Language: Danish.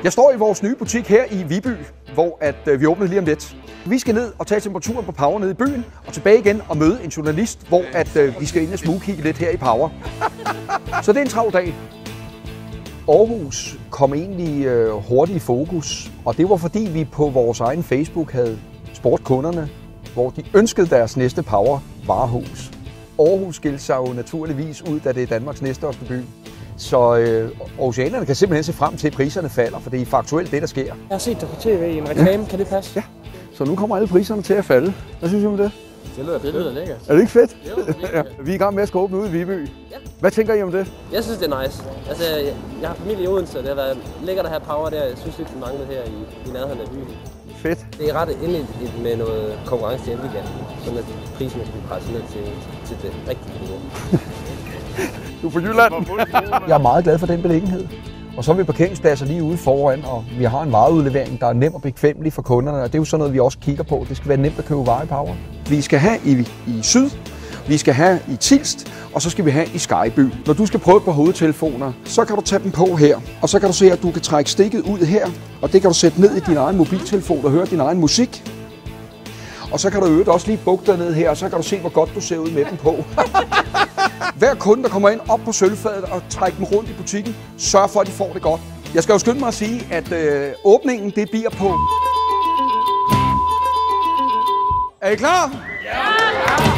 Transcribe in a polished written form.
Jeg står i vores nye butik her i Viby, hvor vi åbner lige om lidt. Vi skal ned og tage temperaturen på Power nede i byen, og tilbage igen og møde en journalist, hvor vi skal ind og smugkigge lidt her i Power. Så det er en travl dag. Aarhus kom egentlig hurtigt i fokus, og det var fordi vi på vores egen Facebook havde spurgt kunderne, hvor de ønskede deres næste Power varehus. Aarhus skilte sig jo naturligvis ud, da det er Danmarks næststørste by. Så aarhusianerne kan simpelthen se frem til, at priserne falder, for det er faktuelt det, der sker. Jeg har set dig på tv i en reklame, ja. Kan det passe? Ja, så nu kommer alle priserne til at falde. Hvad synes du om det? Det lyder lækkert. Er det ikke fedt? Jo, det er ja. Vi er i gang med at skal åbne ude i Viby. Ja. Hvad tænker I om det? Jeg synes, det er nice. Altså, jeg har familie i Odense, og det har været lækkert at have Power der. Jeg synes lidt, det manglede her i nærheden af byen. Fedt. Det er ret endeligt med noget konkurrence til Embliga, sådan at prisen skal blive presset ned til det rigtige niveau. Du er fra Jylland. Jeg er meget glad for den beliggenhed. Og så har vi parkeringspladser lige ude foran, og vi har en vareudlevering, der er nem og bekvemmelig for kunderne, og det er jo sådan noget, vi også kigger på. Det skal være nemt at købe varer i Power. Vi skal have i Syd, vi skal have i Tilst, og så skal vi have i Skyby. Når du skal prøve på hovedtelefoner, så kan du tage dem på her, og så kan du se, at du kan trække stikket ud her, og det kan du sætte ned i din egen mobiltelefon og høre din egen musik. Og så kan du øvrigt også lige bukke dig ned her, og så kan du se, hvor godt du ser ud med dem på. Hver kunde, der kommer ind op på sølvfadet og trækker dem rundt i butikken, sørg for, at de får det godt. Jeg skal jo skynde mig at sige, at åbningen det bliver på. Er I klar? Ja!